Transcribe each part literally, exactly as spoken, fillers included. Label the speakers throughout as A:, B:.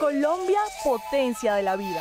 A: Colombia, potencia de la vida.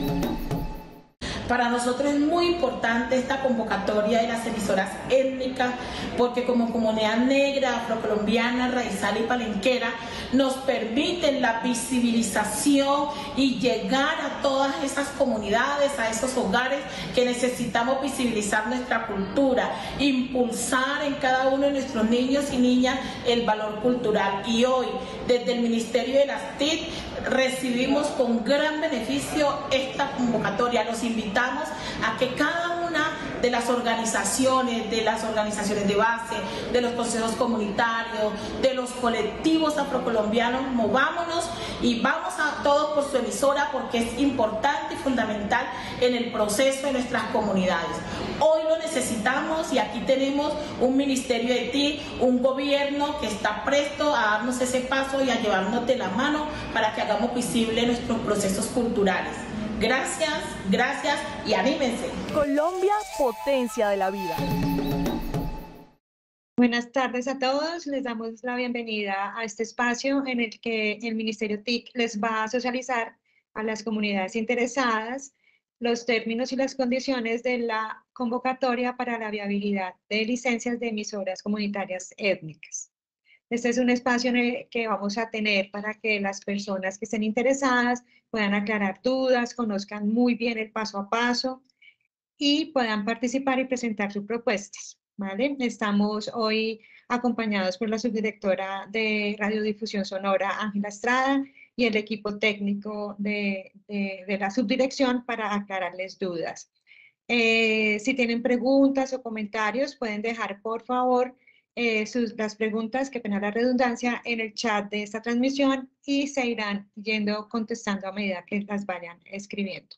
B: Para nosotros es muy importante esta convocatoria de las emisoras étnicas porque como comunidad negra, afrocolombiana, raizal y palenquera nos permiten la visibilización y llegar a todas esas comunidades, a esos hogares que necesitamos visibilizar nuestra cultura, impulsar en cada uno de nuestros niños y niñas el valor cultural. Y hoy, desde el Ministerio de las T I C, recibimos con gran beneficio esta convocatoria. Los invitamos a que cada una de las organizaciones, de las organizaciones de base, de los consejos comunitarios, de los colectivos afrocolombianos, movámonos y vamos a todos por su emisora porque es importante y fundamental en el proceso de nuestras comunidades. Hoy lo necesitamos y aquí tenemos un Ministerio de T I C, un gobierno que está presto a darnos ese paso y a llevarnos de la mano para que hagamos visible nuestros procesos culturales. Gracias, gracias y anímense.
A: Colombia, potencia de la vida.
C: Buenas tardes a todos, les damos la bienvenida a este espacio en el que el Ministerio T I C les va a socializar a las comunidades interesadas los términos y las condiciones de la convocatoria para la viabilidad de licencias de emisoras comunitarias étnicas. Este es un espacio en el que vamos a tener para que las personas que estén interesadas puedan aclarar dudas, conozcan muy bien el paso a paso y puedan participar y presentar sus propuestas, ¿vale? Estamos hoy acompañados por la subdirectora de Radiodifusión Sonora, Ángela Estrada, y el equipo técnico de, de, de la subdirección para aclararles dudas. Eh, si tienen preguntas o comentarios, pueden dejar, por favor, Eh, sus, las preguntas, que pena la redundancia, en el chat de esta transmisión y se irán yendo contestando a medida que las vayan escribiendo.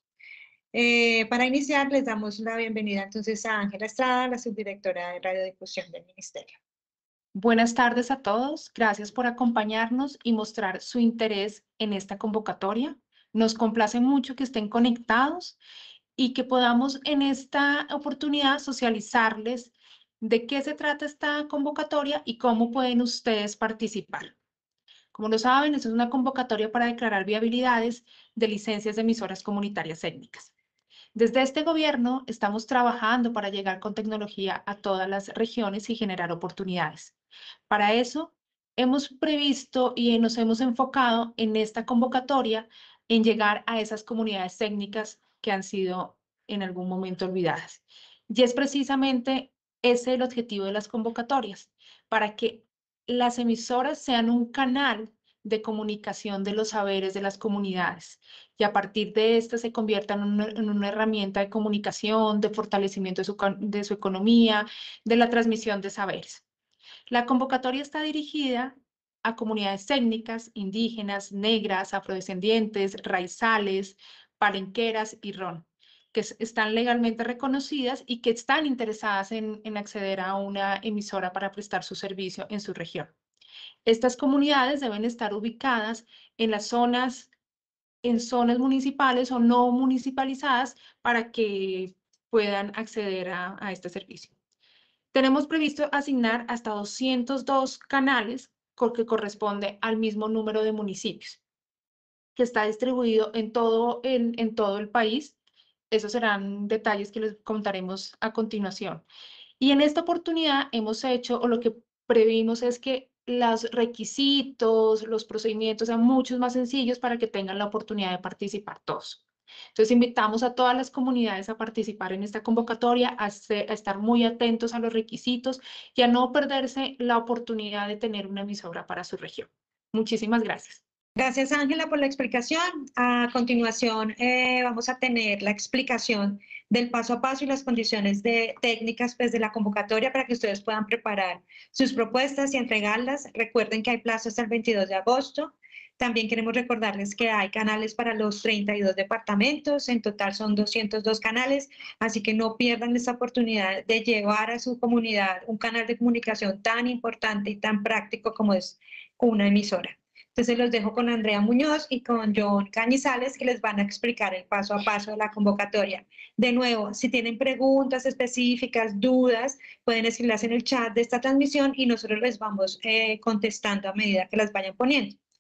C: Eh, para iniciar, les damos la bienvenida entonces a Ángela Estrada, la subdirectora de Radiodifusión del Ministerio.
D: Buenas tardes a todos, gracias por acompañarnos y mostrar su interés en esta convocatoria. Nos complace mucho que estén conectados y que podamos en esta oportunidad socializarles de qué se trata esta convocatoria y cómo pueden ustedes participar. Como lo saben, esta es una convocatoria para declarar viabilidades de licencias de emisoras comunitarias étnicas. Desde este gobierno estamos trabajando para llegar con tecnología a todas las regiones y generar oportunidades. Para eso, hemos previsto y nos hemos enfocado en esta convocatoria en llegar a esas comunidades técnicas que han sido en algún momento olvidadas. Y es precisamente ese es el objetivo de las convocatorias, para que las emisoras sean un canal de comunicación de los saberes de las comunidades y a partir de esta se conviertan en una, en una herramienta de comunicación, de fortalecimiento de su, de su economía, de la transmisión de saberes. La convocatoria está dirigida a comunidades técnicas, indígenas, negras, afrodescendientes, raizales, palenqueras y ron, que están legalmente reconocidas y que están interesadas en, en acceder a una emisora para prestar su servicio en su región. Estas comunidades deben estar ubicadas en las zonas, en zonas municipales o no municipalizadas para que puedan acceder a, a este servicio. Tenemos previsto asignar hasta doscientos dos canales, que corresponde al mismo número de municipios, que está distribuido en todo, en, en todo el país. Esos serán detalles que les contaremos a continuación. Y en esta oportunidad hemos hecho, o lo que previmos es que los requisitos, los procedimientos sean muchos más sencillos para que tengan la oportunidad de participar todos. Entonces invitamos a todas las comunidades a participar en esta convocatoria, a, ser, a estar muy atentos a los requisitos y a no perderse la oportunidad de tener una emisora para su región. Muchísimas gracias.
C: Gracias, Ángela, por la explicación. A continuación, eh, vamos a tener la explicación del paso a paso y las condiciones de, técnicas pues, de la convocatoria para que ustedes puedan preparar sus propuestas y entregarlas. Recuerden que hay plazo hasta el veintidós de agosto. También queremos recordarles que hay canales para los treinta y dos departamentos. En total son doscientos dos canales, así que no pierdan esta oportunidad de llevar a su comunidad un canal de comunicación tan importante y tan práctico como es una emisora. Entonces los dejo con Andrea Muñoz y con John Cañizales, que les van a explicar el paso a paso de la convocatoria. De nuevo, si tienen preguntas específicas, dudas, pueden escribirlas en el chat de esta transmisión y nosotros les vamos eh, contestando a medida que las vayan poniendo.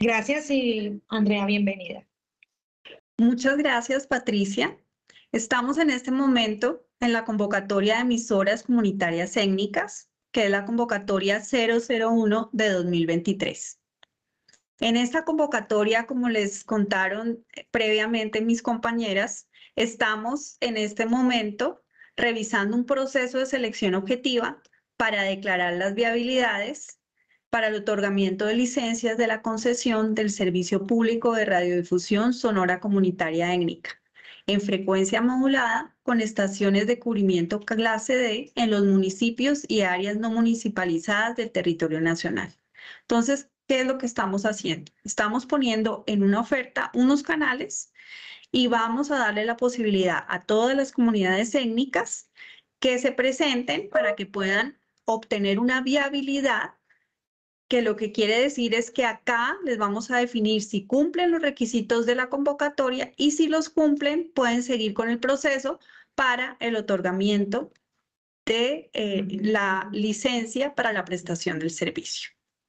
C: Gracias y Andrea, bienvenida.
E: Muchas gracias, Patricia. Estamos en este momento en la convocatoria de emisoras comunitarias étnicas, que es la convocatoria cero cero uno de dos mil veintitrés. En esta convocatoria, como les contaron previamente mis compañeras, estamos en este momento revisando un proceso de selección objetiva para declarar las viabilidades para el otorgamiento de licencias de la concesión del Servicio Público de Radiodifusión Sonora Comunitaria Étnica, en frecuencia modulada con estaciones de cubrimiento clase D en los municipios y áreas no municipalizadas del territorio nacional. Entonces, ¿qué es lo que estamos haciendo? Estamos poniendo en una oferta unos canales y vamos a darle la posibilidad a todas las comunidades étnicas que se presenten para que puedan obtener una viabilidad, que lo que quiere decir es que acá les vamos a definir si cumplen los requisitos de la convocatoria y si los cumplen pueden seguir con el proceso para el otorgamiento de eh, la licencia para la prestación del servicio.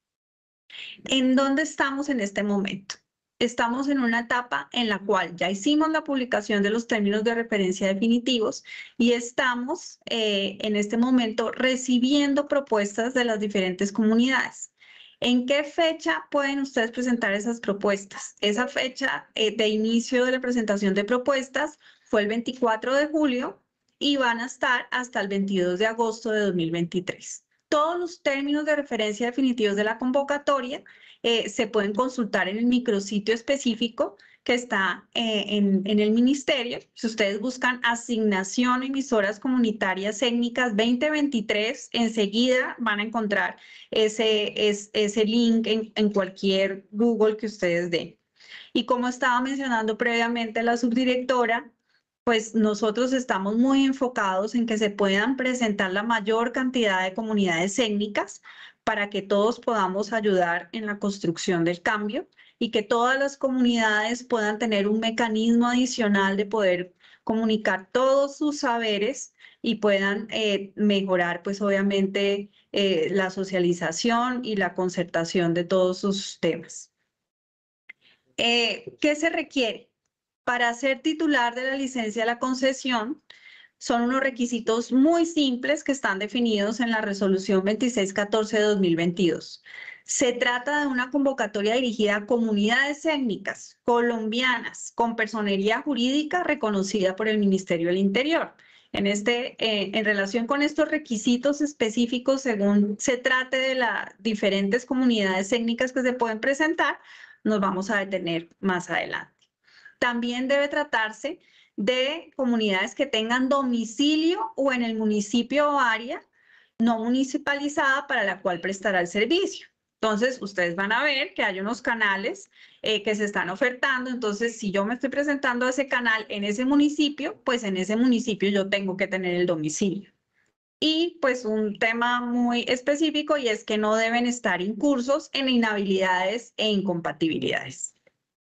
E: ¿En dónde estamos en este momento? Estamos en una etapa en la cual ya hicimos la publicación de los términos de referencia definitivos y estamos eh, en este momento recibiendo propuestas de las diferentes comunidades. ¿En qué fecha pueden ustedes presentar esas propuestas? Esa fecha eh, de inicio de la presentación de propuestas fue el veinticuatro de julio y van a estar hasta el veintidós de agosto de dos mil veintitrés. Todos los términos de referencia definitivos de la convocatoria eh, se pueden consultar en el micrositio específico que está eh, en, en el ministerio. Si ustedes buscan asignación emisoras comunitarias étnicas veinte veintitrés, enseguida van a encontrar ese, es, ese link en, en cualquier Google que ustedes den. Y como estaba mencionando previamente la subdirectora, pues nosotros estamos muy enfocados en que se puedan presentar la mayor cantidad de comunidades étnicas para que todos podamos ayudar en la construcción del cambio y que todas las comunidades puedan tener un mecanismo adicional de poder comunicar todos sus saberes y puedan eh, mejorar, pues obviamente, eh, la socialización y la concertación de todos sus temas. Eh, ¿qué se requiere? Para ser titular de la licencia de la concesión, son unos requisitos muy simples que están definidos en la resolución veintiséis catorce de dos mil veintidós. Se trata de una convocatoria dirigida a comunidades étnicas colombianas con personería jurídica reconocida por el Ministerio del Interior. En, este, eh, en relación con estos requisitos específicos, según se trate de las diferentes comunidades étnicas que se pueden presentar, nos vamos a detener más adelante. También debe tratarse de comunidades que tengan domicilio o en el municipio o área no municipalizada para la cual prestará el servicio. Entonces, ustedes van a ver que hay unos canales eh, que se están ofertando. Entonces, si yo me estoy presentando a ese canal en ese municipio, pues en ese municipio yo tengo que tener el domicilio. Y pues un tema muy específico y es que no deben estar incursos en inhabilidades e incompatibilidades.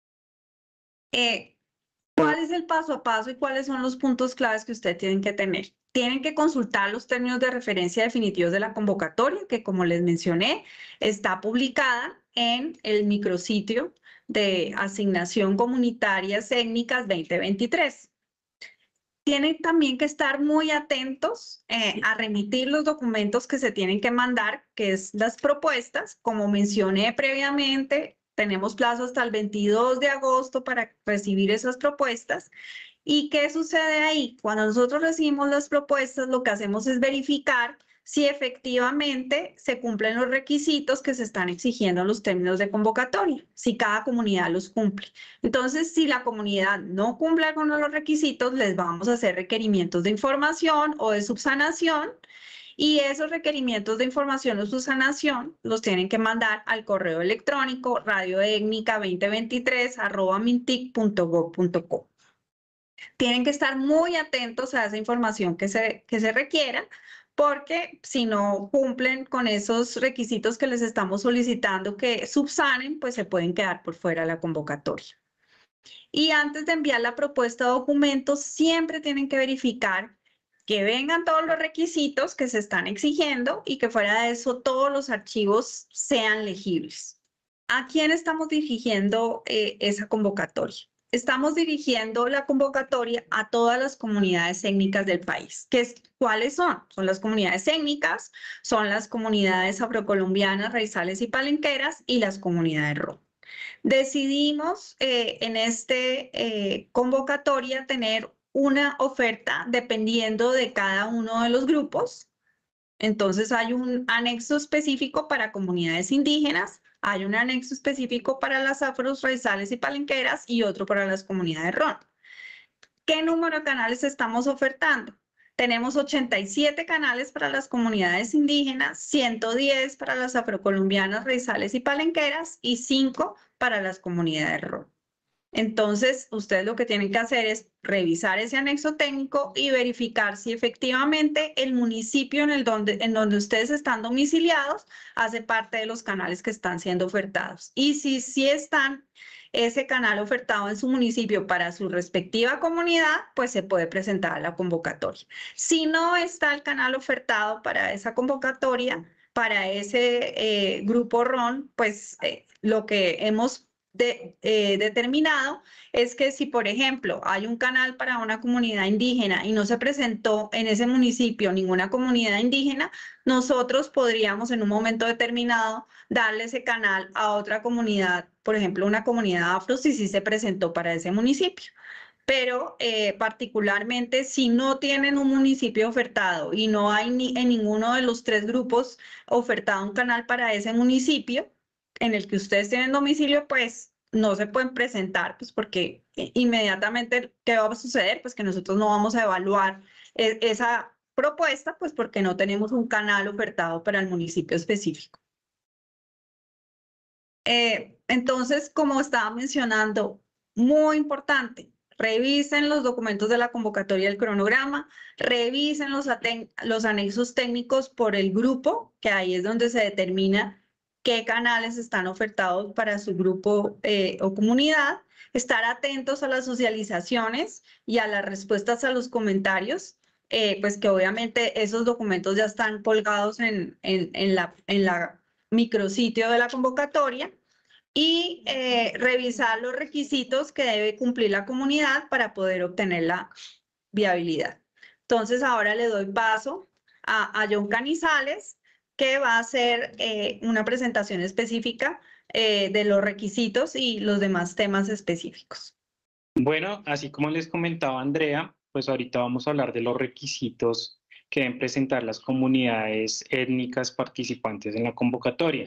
E: Eh, ¿Cuál es el paso a paso y cuáles son los puntos claves que ustedes tienen que tener? Tienen que consultar los términos de referencia definitivos de la convocatoria, que como les mencioné, está publicada en el micrositio de asignación comunitarias étnicas veinte veintitrés. Tienen también que estar muy atentos eh, a remitir los documentos que se tienen que mandar, que es las propuestas. Como mencioné previamente, tenemos plazo hasta el veintidós de agosto para recibir esas propuestas. ¿Y qué sucede ahí? Cuando nosotros recibimos las propuestas, lo que hacemos es verificar si efectivamente se cumplen los requisitos que se están exigiendo en los términos de convocatoria, si cada comunidad los cumple. Entonces, si la comunidad no cumple con los requisitos, les vamos a hacer requerimientos de información o de subsanación, y esos requerimientos de información o subsanación los tienen que mandar al correo electrónico radioétnica veinte veintitrés arroba mintic punto gob punto co. Tienen que estar muy atentos a esa información que se, que se requiera, porque si no cumplen con esos requisitos que les estamos solicitando que subsanen, pues se pueden quedar por fuera de la convocatoria. Y antes de enviar la propuesta de documentos, siempre tienen que verificar que vengan todos los requisitos que se están exigiendo y que fuera de eso todos los archivos sean legibles. ¿A quién estamos dirigiendo eh, esa convocatoria? Estamos dirigiendo la convocatoria a todas las comunidades étnicas del país. ¿Qué es, ¿Cuáles son? Son las comunidades étnicas, son las comunidades afrocolombianas, raizales y palenqueras y las comunidades R O. Decidimos eh, en esta eh, convocatoria tener una oferta dependiendo de cada uno de los grupos. Entonces hay un anexo específico para comunidades indígenas, hay un anexo específico para las afros, raizales y palenqueras y otro para las comunidades R O N. ¿Qué número de canales estamos ofertando? Tenemos ochenta y siete canales para las comunidades indígenas, ciento diez para las afrocolombianas, raizales y palenqueras y cinco para las comunidades R O N. Entonces, ustedes lo que tienen que hacer es revisar ese anexo técnico y verificar si efectivamente el municipio en, el donde, en donde ustedes están domiciliados hace parte de los canales que están siendo ofertados. Y si sí están ese canal ofertado en su municipio para su respectiva comunidad, pues se puede presentar a la convocatoria. Si no está el canal ofertado para esa convocatoria, para ese eh, grupo R O N, pues eh, lo que hemos De, eh, determinado es que si, por ejemplo, hay un canal para una comunidad indígena y no se presentó en ese municipio ninguna comunidad indígena, nosotros podríamos en un momento determinado darle ese canal a otra comunidad, por ejemplo, una comunidad afro, si sí se presentó para ese municipio. Pero eh, particularmente si no tienen un municipio ofertado y no hay ni, en ninguno de los tres grupos ofertado un canal para ese municipio, en el que ustedes tienen domicilio, pues no se pueden presentar, pues porque inmediatamente, ¿qué va a suceder? Pues que nosotros no vamos a evaluar eh, esa propuesta, pues porque no tenemos un canal ofertado para el municipio específico. Eh, entonces, como estaba mencionando, muy importante, revisen los documentos de la convocatoria del cronograma, revisen los, los anexos técnicos por el grupo, que ahí es donde se determina qué canales están ofertados para su grupo eh, o comunidad, estar atentos a las socializaciones y a las respuestas a los comentarios, eh, pues que obviamente esos documentos ya están colgados en, en, en, la, en la micrositio de la convocatoria, y eh, revisar los requisitos que debe cumplir la comunidad para poder obtener la viabilidad. Entonces ahora le doy paso a, a John Canizales, que va a hacer eh, una presentación específica eh, de los requisitos y los demás temas específicos.
F: Bueno, así como les comentaba Andrea, pues ahorita vamos a hablar de los requisitos que deben presentar las comunidades étnicas participantes en la convocatoria.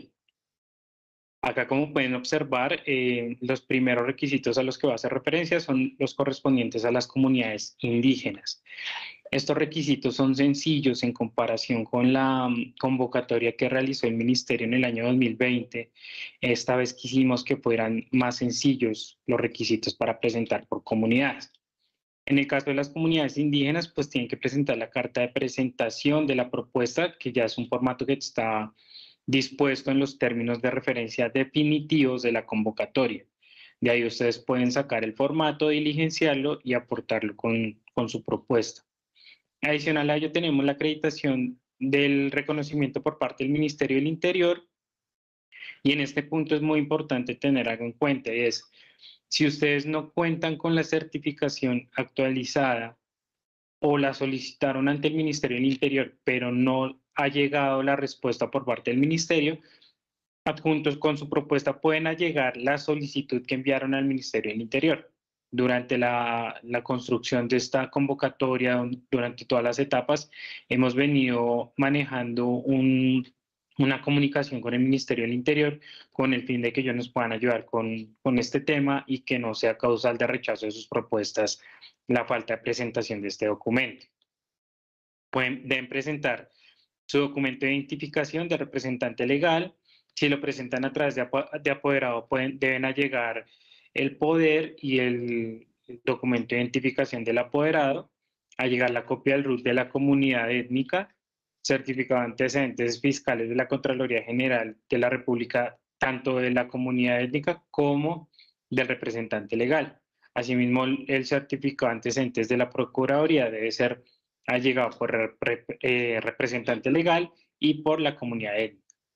F: Acá, como pueden observar, eh, los primeros requisitos a los que va a hacer referencia son los correspondientes a las comunidades indígenas. Estos requisitos son sencillos en comparación con la um, convocatoria que realizó el Ministerio en el año dos mil veinte. Esta vez quisimos que fueran más sencillos los requisitos para presentar por comunidades. En el caso de las comunidades indígenas, pues tienen que presentar la carta de presentación de la propuesta, que ya es un formato que está dispuesto en los términos de referencia definitivos de la convocatoria. De ahí ustedes pueden sacar el formato, diligenciarlo y aportarlo con, con su propuesta. Adicional a ello tenemos la acreditación del reconocimiento por parte del Ministerio del Interior, y en este punto es muy importante tener algo en cuenta, y es, si ustedes no cuentan con la certificación actualizada o la solicitaron ante el Ministerio del Interior, pero no ha llegado la respuesta por parte del Ministerio, adjuntos con su propuesta pueden allegar la solicitud que enviaron al Ministerio del Interior. Durante la, la construcción de esta convocatoria, durante todas las etapas, hemos venido manejando un, una comunicación con el Ministerio del Interior con el fin de que ellos nos puedan ayudar con, con este tema y que no sea causal de rechazo de sus propuestas la falta de presentación de este documento. Pueden, deben presentar su documento de identificación de representante legal. Si lo presentan a través de, de apoderado, pueden, deben allegar el poder y el documento de identificación del apoderado, allegar la copia del R U T de la comunidad étnica, certificado de antecedentes fiscales de la Contraloría General de la República, tanto de la comunidad étnica como del representante legal. Asimismo, el certificado de antecedentes de la Procuraduría debe ser allegado por el rep, eh, representante legal y por la comunidad étnica.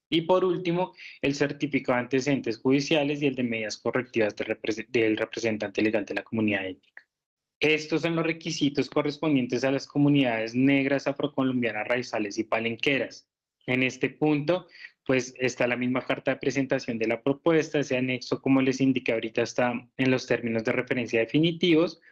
F: Y por último, el certificado de antecedentes judiciales y el de medidas correctivas del, repre del representante legal de la comunidad étnica. Estos son los requisitos correspondientes a las comunidades negras, afrocolombianas, raizales y palenqueras. En este punto, pues está la misma carta de presentación de la propuesta, ese anexo, como les indiqué ahorita, está en los términos de referencia definitivos.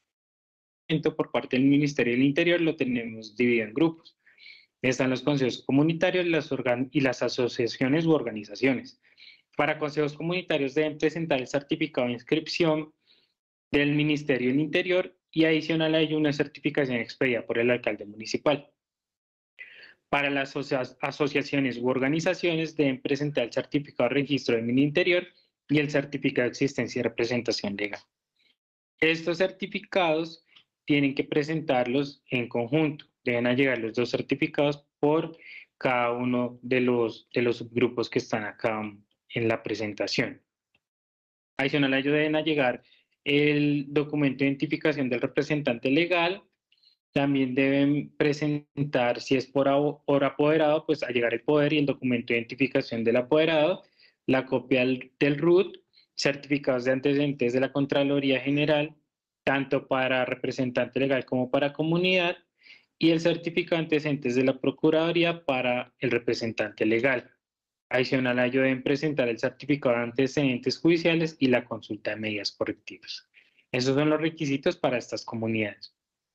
F: Por parte del Ministerio del Interior lo tenemos dividido en grupos. Están los consejos comunitarios las y las asociaciones u organizaciones. Para consejos comunitarios deben presentar el certificado de inscripción del Ministerio del Interior y adicional a ello una certificación expedida por el alcalde municipal. Para las asocia asociaciones u organizaciones deben presentar el certificado de registro del Ministerio Interior y el certificado de existencia y representación legal. Estos certificados tienen que presentarlos en conjunto. Deben allegar los dos certificados por cada uno de los, de los subgrupos que están acá en la presentación. Adicional a ello deben allegar el documento de identificación del representante legal. También deben presentar, si es por, por apoderado, pues allegar el poder y el documento de identificación del apoderado, la copia del, del R U T, certificados de antecedentes de la Contraloría General, tanto para representante legal como para comunidad, y el certificado de antecedentes de la Procuraduría para el representante legal. Adicional a ello deben presentar el certificado de antecedentes judiciales y la consulta de medidas correctivas. Esos son los requisitos para estas comunidades.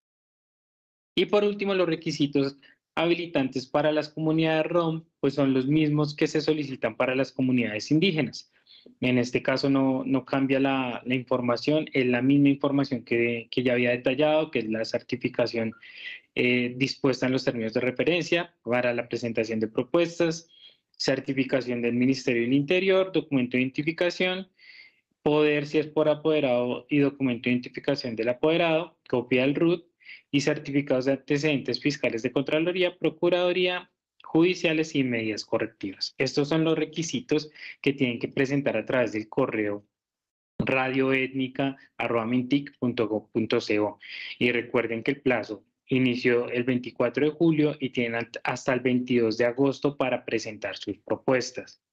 F: Y por último, los requisitos habilitantes para las comunidades ROM, pues son los mismos que se solicitan para las comunidades indígenas. En este caso no, no cambia la, la información, es la misma información que, que ya había detallado, que es la certificación eh, dispuesta en los términos de referencia para la presentación de propuestas, certificación del Ministerio del Interior, documento de identificación, poder si es por apoderado y documento de identificación del apoderado, copia del R U T y certificados de antecedentes fiscales de Contraloría, Procuraduría, judiciales y medidas correctivas. Estos son los requisitos que tienen que presentar a través del correo radioétnica arroba mintic punto gob punto co. Y recuerden que el plazo inició el veinticuatro de julio y tienen hasta el veintidós de agosto para presentar sus propuestas.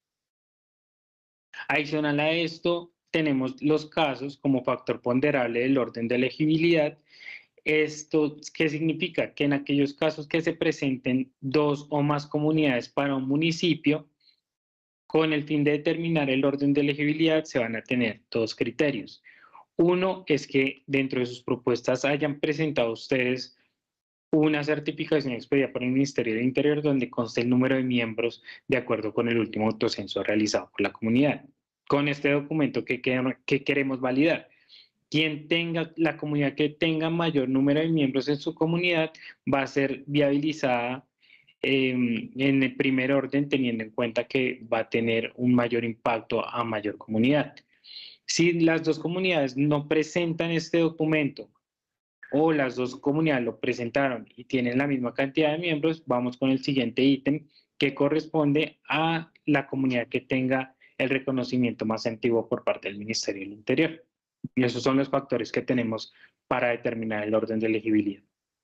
F: Adicional a esto, tenemos los casos como factor ponderable del orden de elegibilidad. ¿Esto qué significa? Que en aquellos casos que se presenten dos o más comunidades para un municipio, con el fin de determinar el orden de elegibilidad se van a tener dos criterios. Uno es que dentro de sus propuestas hayan presentado ustedes una certificación expedida por el Ministerio del Interior donde conste el número de miembros de acuerdo con el último autocenso realizado por la comunidad. Con este documento, ¿qué, qué queremos validar? Quien tenga, la comunidad que tenga mayor número de miembros en su comunidad va a ser viabilizada eh, en el primer orden, teniendo en cuenta que va a tener un mayor impacto a mayor comunidad. Si las dos comunidades no presentan este documento o las dos comunidades lo presentaron y tienen la misma cantidad de miembros, vamos con el siguiente ítem que corresponde a la comunidad que tenga el reconocimiento más antiguo por parte del Ministerio del Interior. Y esos son los factores que tenemos para determinar el orden de elegibilidad.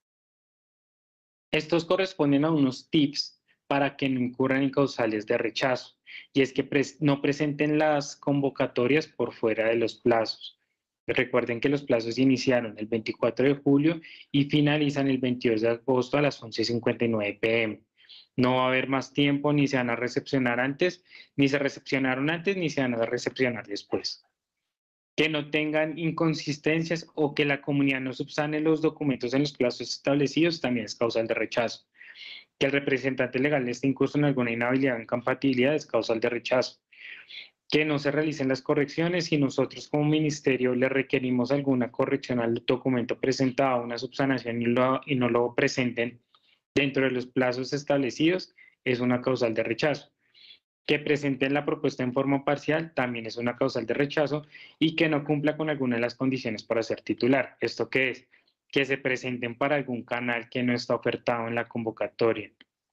F: Estos corresponden a unos tips para que no incurran en causales de rechazo, y es que pres- no presenten las convocatorias por fuera de los plazos. Recuerden que los plazos iniciaron el veinticuatro de julio y finalizan el veintidós de agosto a las once cincuenta y nueve p m No va a haber más tiempo, ni se van a recepcionar antes, ni se recepcionaron antes, ni se van a recepcionar después. Que no tengan inconsistencias o que la comunidad no subsane los documentos en los plazos establecidos también es causal de rechazo. Que el representante legal esté incurso en alguna inhabilidad o incompatibilidad es causal de rechazo. Que no se realicen las correcciones y nosotros como ministerio le requerimos alguna corrección al documento presentado, una subsanación y, lo, y no lo presenten dentro de los plazos establecidos, es una causal de rechazo. Que presenten la propuesta en forma parcial también es una causal de rechazo y que no cumpla con alguna de las condiciones para ser titular. ¿Esto qué es? Que se presenten para algún canal que no está ofertado en la convocatoria.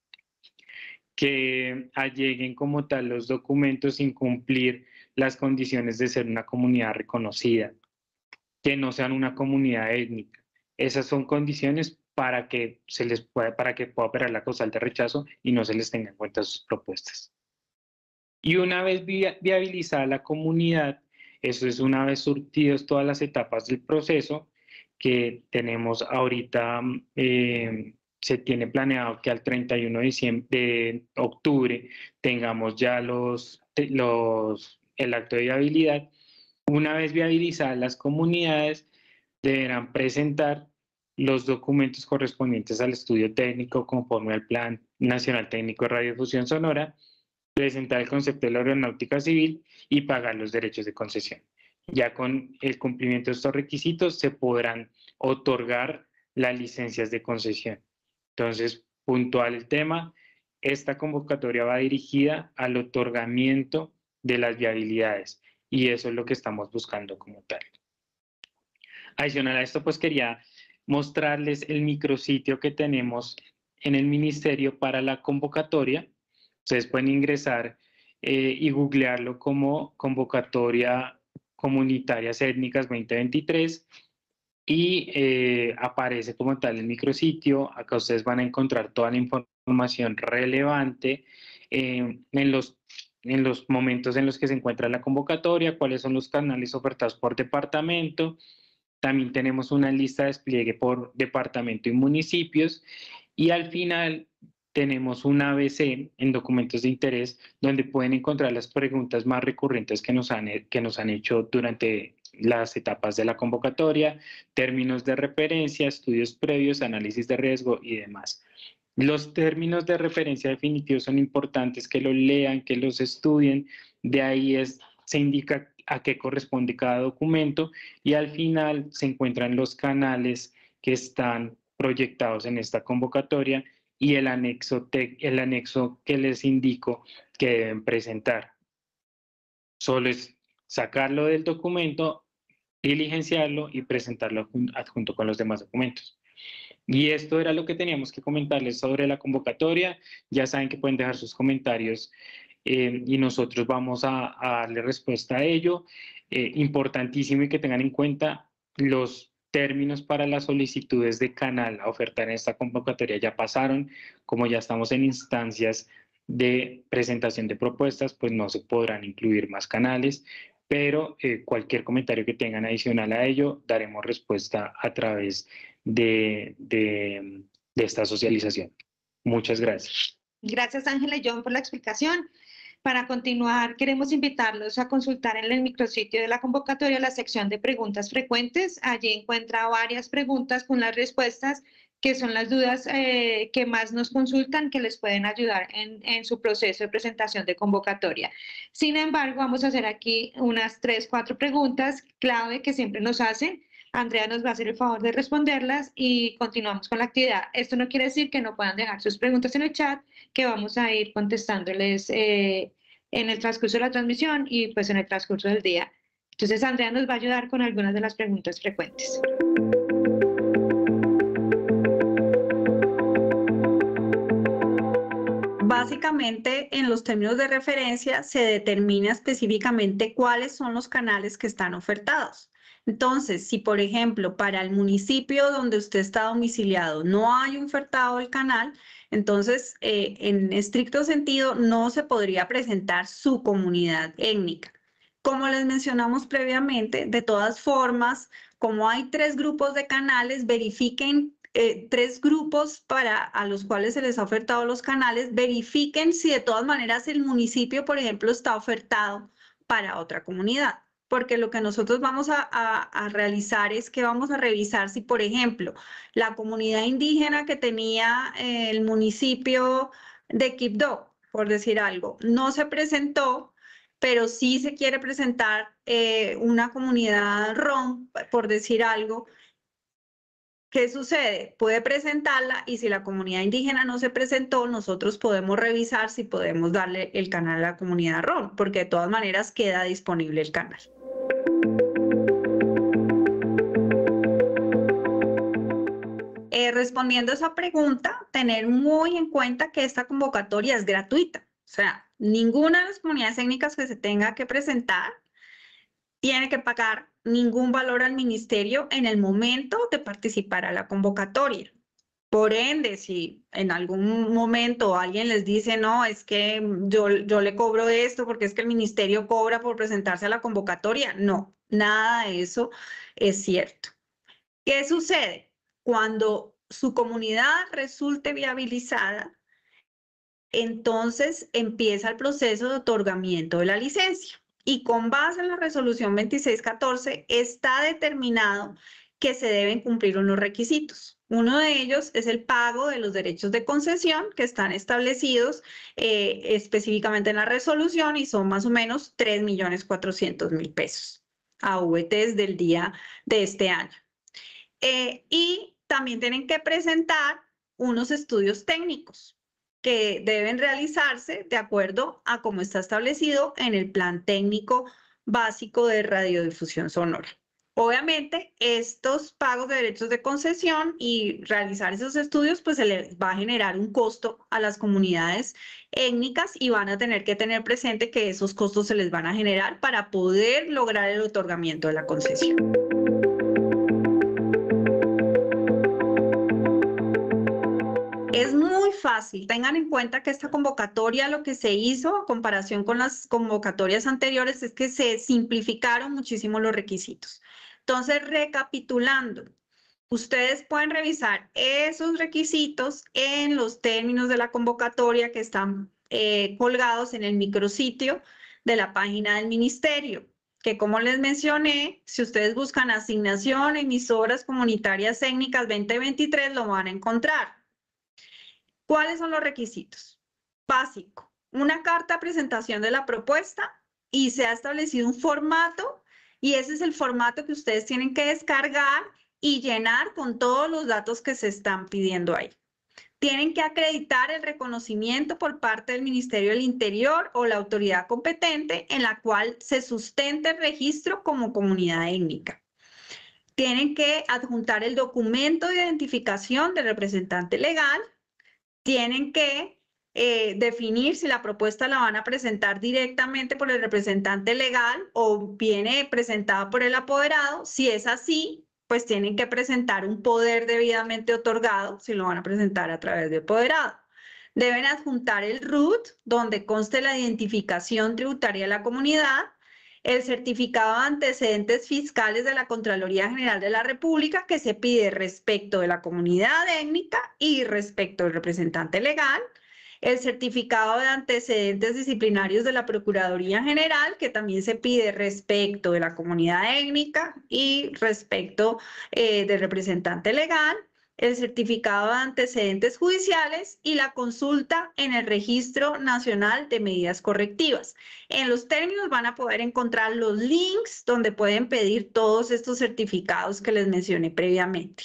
F: Que alleguen como tal los documentos sin cumplir las condiciones de ser una comunidad reconocida. Que no sean una comunidad étnica. Esas son condiciones para que se les pueda, para que pueda operar la causal de rechazo y no se les tenga en cuenta sus propuestas. Y una vez via- viabilizada la comunidad, eso es una vez surtidos todas las etapas del proceso, que tenemos ahorita, eh, se tiene planeado que al treinta y uno de, diciembre, de octubre tengamos ya los, los, el acto de viabilidad. Una vez viabilizadas las comunidades, deberán presentar los documentos correspondientes al estudio técnico conforme al Plan Nacional Técnico de Radiodifusión Sonora, presentar el concepto de la aeronáutica civil y pagar los derechos de concesión. Ya con el cumplimiento de estos requisitos se podrán otorgar las licencias de concesión. Entonces, puntual el tema, esta convocatoria va dirigida al otorgamiento de las viabilidades y eso es lo que estamos buscando como tal. Adicional a esto, pues quería mostrarles el micrositio que tenemos en el Ministerio para la convocatoria. Ustedes pueden ingresar eh, y googlearlo como Convocatoria Comunitarias Étnicas veinte veintitrés y eh, aparece como tal el micrositio. Acá ustedes van a encontrar toda la información relevante eh, en, los, en los momentos en los que se encuentra la convocatoria, cuáles son los canales ofertados por departamento. También tenemos una lista de despliegue por departamento y municipios y al final tenemos un A B C en documentos de interés donde pueden encontrar las preguntas más recurrentes que nos han, que nos han hecho durante las etapas de la convocatoria, términos de referencia, estudios previos, análisis de riesgo y demás. Los términos de referencia definitivos son importantes que los lean, que los estudien, de ahí es, se indica a qué corresponde cada documento y al final se encuentran los canales que están proyectados en esta convocatoria y el anexo, te, el anexo que les indico que deben presentar. Solo es sacarlo del documento, diligenciarlo y presentarlo adjunto con los demás documentos. Y esto era lo que teníamos que comentarles sobre la convocatoria. Ya saben que pueden dejar sus comentarios eh, y nosotros vamos a, a darle respuesta a ello. Eh, importantísimo y que tengan en cuenta los términos para las solicitudes de canal a ofertar en esta convocatoria ya pasaron. Como ya estamos en instancias de presentación de propuestas, pues no se podrán incluir más canales, pero eh, cualquier comentario que tengan adicional a ello, daremos respuesta a través de, de, de esta socialización. Muchas gracias.
C: Gracias, Ángela y John, por la explicación. Para continuar, queremos invitarlos a consultar en el micrositio de la convocatoria la sección de preguntas frecuentes. Allí encuentra varias preguntas con las respuestas, que son las dudas eh, que más nos consultan, que les pueden ayudar en, en su proceso de presentación de convocatoria. Sin embargo, vamos a hacer aquí unas tres, cuatro preguntas clave que siempre nos hacen. Andrea nos va a hacer el favor de responderlas y continuamos con la actividad. Esto no quiere decir que no puedan dejar sus preguntas en el chat, que vamos a ir contestándoles eh, en el transcurso de la transmisión y pues en el transcurso del día. Entonces, Andrea nos va a ayudar con algunas de las preguntas frecuentes.
E: Básicamente, en los términos de referencia se determina específicamente cuáles son los canales que están ofertados. Entonces, si por ejemplo para el municipio donde usted está domiciliado no hay ofertado el canal, entonces eh, en estricto sentido no se podría presentar su comunidad étnica. Como les mencionamos previamente, de todas formas, como hay tres grupos de canales, verifiquen eh, tres grupos para a los cuales se les ha ofertado los canales, verifiquen si de todas maneras el municipio, por ejemplo, está ofertado para otra comunidad. Porque lo que nosotros vamos a, a, a realizar es que vamos a revisar si, por ejemplo, la comunidad indígena que tenía eh, el municipio de Quibdó, por decir algo, no se presentó, pero sí se quiere presentar eh, una comunidad rom, por decir algo. ¿Qué sucede? Puede presentarla y si la comunidad indígena no se presentó, nosotros podemos revisar si podemos darle el canal a la comunidad rom, porque de todas maneras queda disponible el canal. Eh, respondiendo a esa pregunta, tener muy en cuenta que esta convocatoria es gratuita. O sea, ninguna de las comunidades étnicas que se tenga que presentar tiene que pagar ningún valor al ministerio en el momento de participar a la convocatoria. Por ende, si en algún momento alguien les dice, no, es que yo, yo le cobro esto porque es que el ministerio cobra por presentarse a la convocatoria, no, nada de eso es cierto. ¿Qué sucede? Cuando su comunidad resulte viabilizada, entonces empieza el proceso de otorgamiento de la licencia. Y con base en la resolución veintiséis catorce está determinado que se deben cumplir unos requisitos. Uno de ellos es el pago de los derechos de concesión que están establecidos eh, específicamente en la resolución y son más o menos tres millones cuatrocientos mil pesos a V Ts del día de este año. Eh, y también tienen que presentar unos estudios técnicos que deben realizarse de acuerdo a cómo está establecido en el Plan Técnico Básico de Radiodifusión Sonora. Obviamente, estos pagos de derechos de concesión y realizar esos estudios, pues se les va a generar un costo a las comunidades étnicas y van a tener que tener presente que esos costos se les van a generar para poder lograr el otorgamiento de la concesión. Es muy fácil. Tengan en cuenta que esta convocatoria, lo que se hizo a comparación con las convocatorias anteriores es que se simplificaron muchísimo los requisitos. Entonces, recapitulando, ustedes pueden revisar esos requisitos en los términos de la convocatoria que están eh, colgados en el micrositio de la página del ministerio, que como les mencioné, si ustedes buscan asignación emisoras comunitarias étnicas veinte veintitrés, lo van a encontrar. ¿Cuáles son los requisitos? Básico, una carta de presentación de la propuesta y se ha establecido un formato y ese es el formato que ustedes tienen que descargar y llenar con todos los datos que se están pidiendo ahí. Tienen que acreditar el reconocimiento por parte del Ministerio del Interior o la autoridad competente en la cual se sustente el registro como comunidad étnica. Tienen que adjuntar el documento de identificación del representante legal. Tienen que eh, definir si la propuesta la van a presentar directamente por el representante legal o viene presentada por el apoderado. Si es así, pues tienen que presentar un poder debidamente otorgado si lo van a presentar a través de apoderado. Deben adjuntar el R U T, donde conste la identificación tributaria de la comunidad, el certificado de antecedentes fiscales de la Contraloría General de la República que se pide respecto de la comunidad étnica y respecto del representante legal, el certificado de antecedentes disciplinarios de la Procuraduría General que también se pide respecto de la comunidad étnica y respecto eh, del representante legal, el certificado de antecedentes judiciales y la consulta en el Registro Nacional de Medidas Correctivas. En los términos van a poder encontrar los links donde pueden pedir todos estos certificados que les mencioné previamente.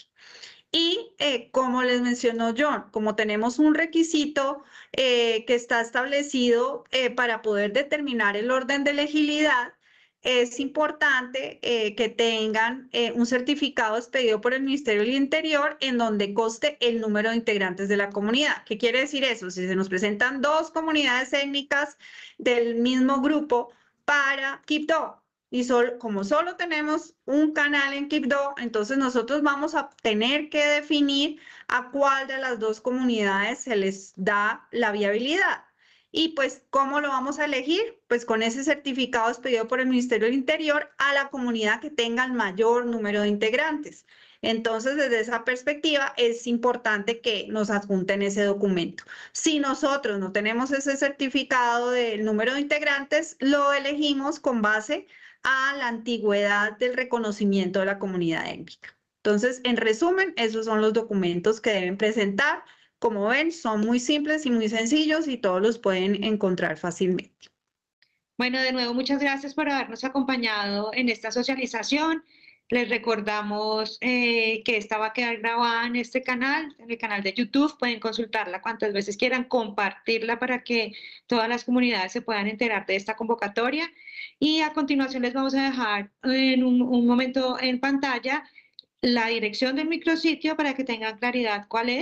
E: Y eh, como les mencionó John, como tenemos un requisito eh, que está establecido eh, para poder determinar el orden de elegibilidad, es importante eh, que tengan eh, un certificado expedido por el Ministerio del Interior en donde conste el número de integrantes de la comunidad. ¿Qué quiere decir eso? Si se nos presentan dos comunidades étnicas del mismo grupo para Quibdó y solo, como solo tenemos un canal en Quibdó, entonces nosotros vamos a tener que definir a cuál de las dos comunidades se les da la viabilidad. Y pues, ¿cómo lo vamos a elegir? Pues con ese certificado expedido por el Ministerio del Interior a la comunidad que tenga el mayor número de integrantes. Entonces, desde esa perspectiva, es importante que nos adjunten ese documento. Si nosotros no tenemos ese certificado del número de integrantes, lo elegimos con base a la antigüedad del reconocimiento de la comunidad étnica. Entonces, en resumen, esos son los documentos que deben presentar. Como ven, son muy simples y muy sencillos y todos los pueden encontrar fácilmente.
C: Bueno, de nuevo, muchas gracias por habernos acompañado en esta socialización. Les recordamos eh, que esta va a quedar grabada en este canal, en el canal de YouTube. Pueden consultarla cuantas veces quieran, compartirla para que todas las comunidades se puedan enterar de esta convocatoria. Y a continuación les vamos a dejar en un, un momento en pantalla la dirección del micrositio para que tengan claridad cuál es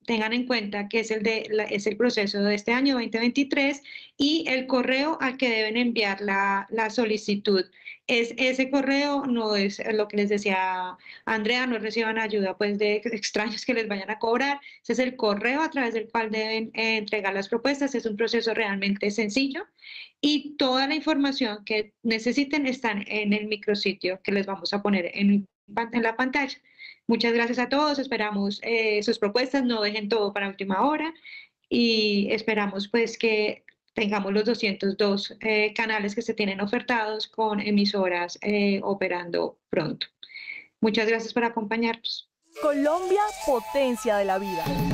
C: tengan en cuenta que es el, de, la, es el proceso de este año veinte veintitrés y el correo al que deben enviar la, la solicitud. Es, ese correo no es lo que les decía Andrea, no reciban ayuda pues, de extraños que les vayan a cobrar. Ese es el correo a través del cual deben eh, entregar las propuestas. Es un proceso realmente sencillo y toda la información que necesiten está en el micrositio que les vamos a poner en, en la pantalla. Muchas gracias a todos, esperamos eh, sus propuestas, no dejen todo para última hora y esperamos pues que tengamos los doscientos dos eh, canales que se tienen ofertados con emisoras eh, operando pronto. Muchas gracias por acompañarnos.
A: Colombia, potencia de la vida.